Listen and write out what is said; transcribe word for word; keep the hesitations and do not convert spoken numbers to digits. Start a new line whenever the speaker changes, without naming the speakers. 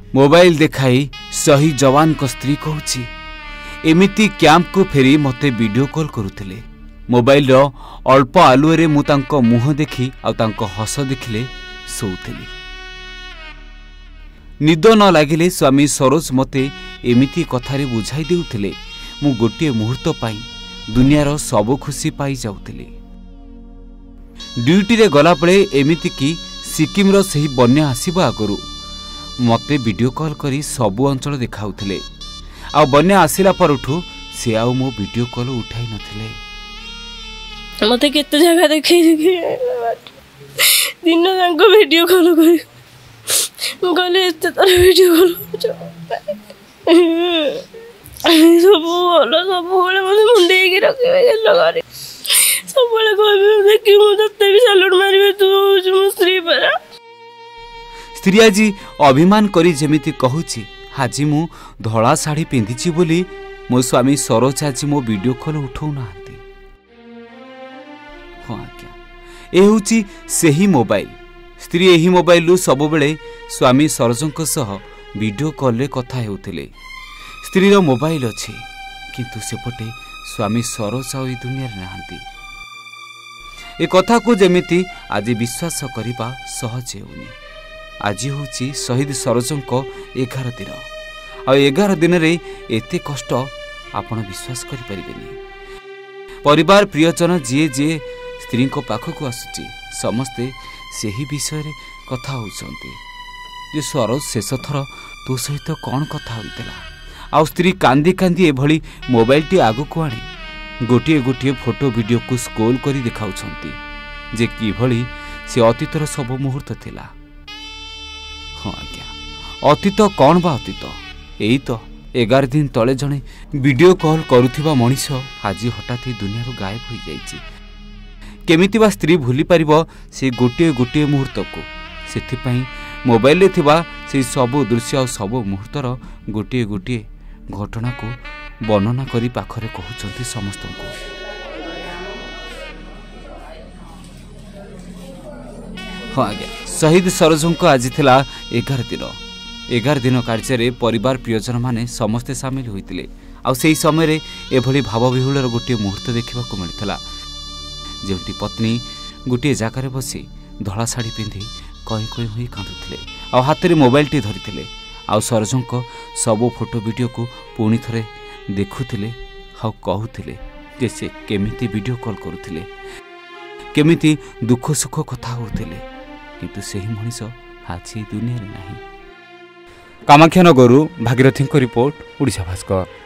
Mobile देखाई शहीद जवान को स्त्री कहूची एमिति कैंप को फेरी मते वीडियो कॉल करुथिले। मोबाइल रो अल्प आलुए मु तांको मुह देखी आ तांको हस देखिले सोउथिली। निद न लागिले स्वामी सरोज मते एमिति कथारे बुझाई देउथिले मु गोटे मुहूर्त पाई दुनियार सब खुशी पाई जाउथिली। ड्यूटी रे गला पळे एमिति की सिक्किम रो सही बन्या आसीबा आगरु मते वीडियो कॉल करी सबु अंचल देखाउथिले आ बन्या आसिला परठु से आउ मो वीडियो कॉल उठाई नथिले।
मते केते जगह देखै दिन जांको वीडियो कॉल करी गले एते तर वीडियो कॉल सब बोलो सब बोले मते मुंडे की रखे गेलो गाड़ी सब बोले कहबे देखि मु तते भी सैल्यूट मारिबे तू मो स्त्री परा।
स्त्री आज अभिमान करी जेमिति कहूची आज मु धला साड़ी पिंधिची बोली मो स्वामी सरोज आज मो वीडियो कॉल उठौ नांती। हाँ आज्ञा ए होची सेही मोबाइल। स्त्री एही मोबाइल रु सब बेले स्वामी सरोजंक सह वीडियो कॉल रे कथा हेउथिले। स्त्री रो मोबाइल अछि किंतु सेपटे स्वामी सरोज आ दुनिया रे नांती। ए कथा को जेमिति आज विश्वास करिबा सहज हेउनी। आज होची शहीद सरोजंक एगार दिन आ एगार दिन रे एते कष्ट आपण विश्वास करि परिबेनी। परिवार प्रियजन जी जी स्त्री को पाखक आसुची समस्ते सेही विषय रे कथा होउछंती जे सरोज शेष थर तो सहित कौन कथा होइतला। आ स्त्री कांदी कांदी एभली मोबाइल टी आगु को आनी गोटिए गोटिए फोटो वीडियो को स्क्रोल करी देखाउछंती जे किभली से अतीतर सब मुहूर्त थिला। हाँ आज्ञा अतीत कौन बा अतीत एई तो एगार दिन तले जणे वीडियो कॉल करुथिबा मनीष आज हठात दुनिया रो गायब हो जाइछि। केमिति बा स्त्री भूली पारिबो से गोटिए गोटिए मुहूर्त को सेथि पई मोबाइल रे थिबा से सब दृश्य और सब मुहूर्तर गोटिए गोटिए घटना को वर्णना करी पाखरे कहउचंती समस्त को। हाँ आज्ञा शहीद सरोजंक आज थिला एगार दिन एगार दिन कार्य परिवार प्रियजन माने समस्ते सामिल होइतिले। आ सेही समय रे एभली भावविहुलर गोटे मुहूर्त देखा मिलता जोटी पत्नी गोटे जगार बसी धला शाढ़ी पिंधि कई कई हुई कांदुथिले आ हाथ में मोबाइल टी धरिथिले आ सरोजंक सब फोटो वीडियो को पुणी थरे देखुथिले आ कहूथिले जे से केमिति वीडियो कॉल करुथिले केमिति दुख सुख कथा होउथिले किंतु सेही मनीष आज दुनिया रे नाही। कामाख्यानगरु भागीरथी रिपोर्ट ओडिशा भास्कर।